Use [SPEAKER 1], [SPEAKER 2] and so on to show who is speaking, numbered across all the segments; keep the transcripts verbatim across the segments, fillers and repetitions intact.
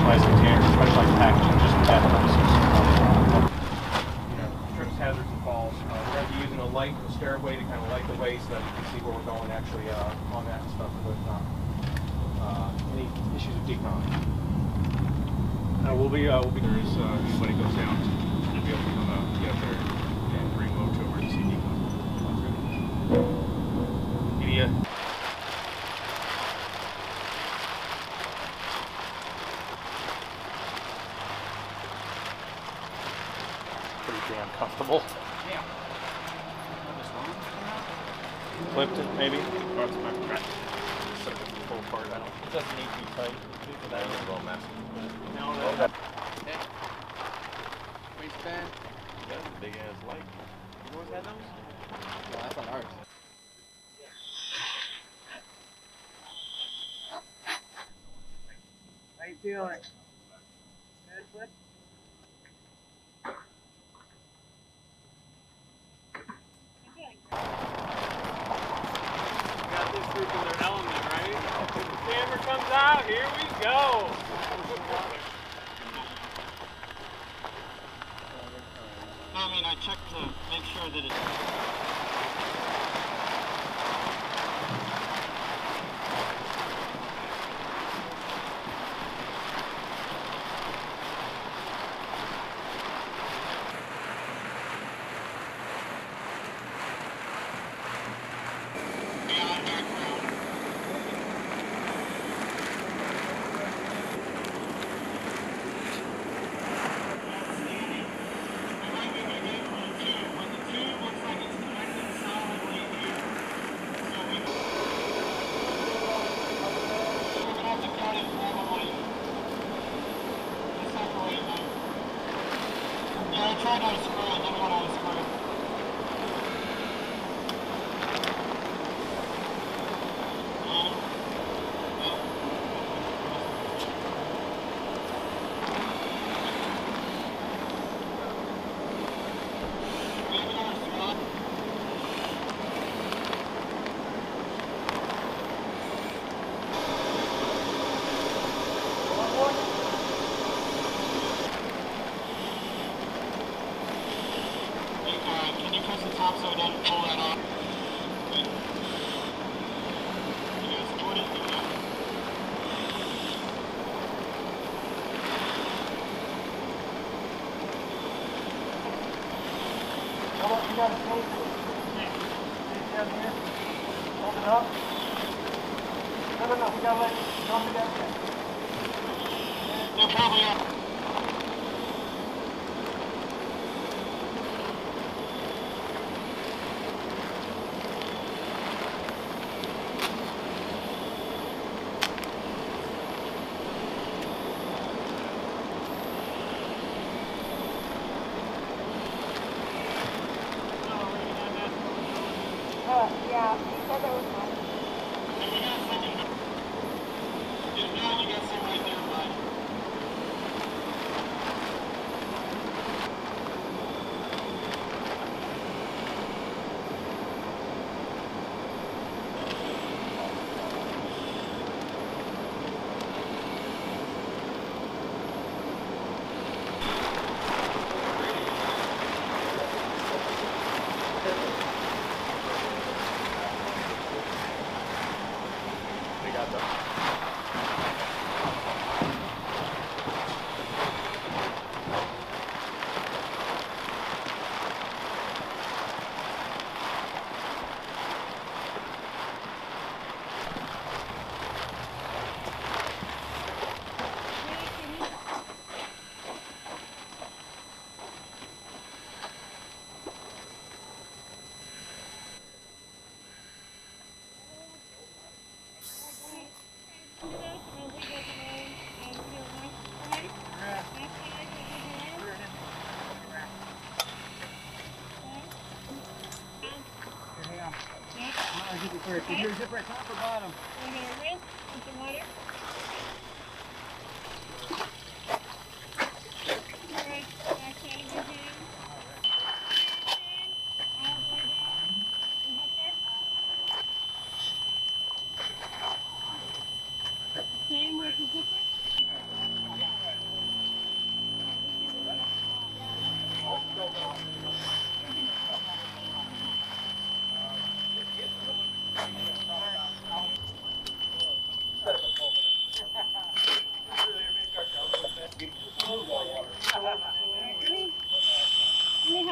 [SPEAKER 1] customized containers, specialized packaging just for that purposes. You know, trips, hazards, and falls. Uh, we're going to be using a light stairway to kind of light the way so that you can see where we're going actually uh, on that stuff with uh, uh, any issues with decon. Uh, we'll be, uh, we'll be there is uh, when it goes down, we'll be able to come uh, get up there and bring load to emergency decon. Any, uh, pretty damn comfortable. Yeah. Clipped it, maybe? Or it's my crack. So pull apart. I don't. It doesn't need to be tight. That is well massive. No, that. Okay. Waistband. That's a big ass light. You always had those? No, that's on ours. How you feeling? Good, Flip? Got this group in their element, right? When the camera comes out, here we go! I mean, I checked to make sure that it's... You got a tape? Tape down here? Hold it up? No, no, no, we gotta let it drop it down there. They're probably up.
[SPEAKER 2] Yeah, he said that was fine.
[SPEAKER 1] And we got something. Yeah, now we got some right there, bud. Is your zipper at top or bottom?
[SPEAKER 2] We're going to rinse with the water. Alright, back side of your hand. All the way down. The zipper. Same with the zipper.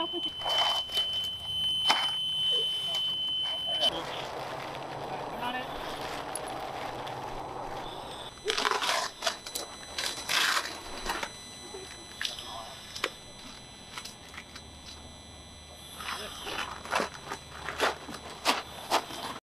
[SPEAKER 2] opposite.